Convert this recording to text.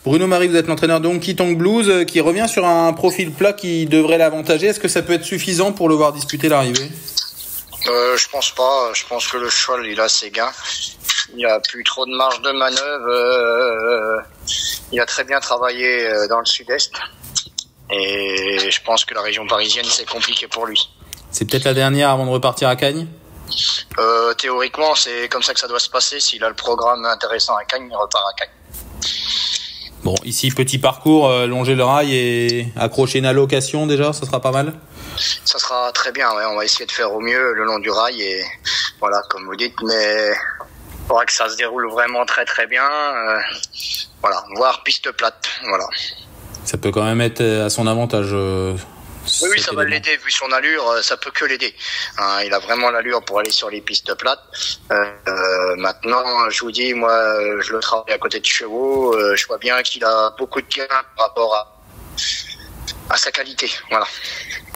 Bruno Marie, vous êtes l'entraîneur de Honky Tonk Blues qui revient sur un profil plat qui devrait l'avantager. Est-ce que ça peut être suffisant pour le voir disputer l'arrivée ? Je pense pas. Je pense que le cheval, il a ses gains. Il a plus trop de marge de manœuvre. Il a très bien travaillé dans le sud-est. Et je pense que la région parisienne, c'est compliqué pour lui. C'est peut-être la dernière avant de repartir à Cagnes ? Théoriquement, c'est comme ça que ça doit se passer. S'il a le programme intéressant à Cagnes, il repart à Cagnes. Bon, ici, petit parcours, longer le rail et accrocher une allocation déjà, ça sera pas mal ? Ça sera très bien, ouais. On va essayer de faire au mieux le long du rail et voilà, comme vous dites, mais il faudra que ça se déroule vraiment très très bien. Voilà, voire piste plate, voilà. Ça peut quand même être à son avantage. Oui, ça va l'aider, vu son allure, ça peut que l'aider. Il a vraiment l'allure pour aller sur les pistes plates. Maintenant, je vous dis, moi, je le travaille à côté de chevaux, je vois bien qu'il a beaucoup de gains par rapport à sa qualité, voilà.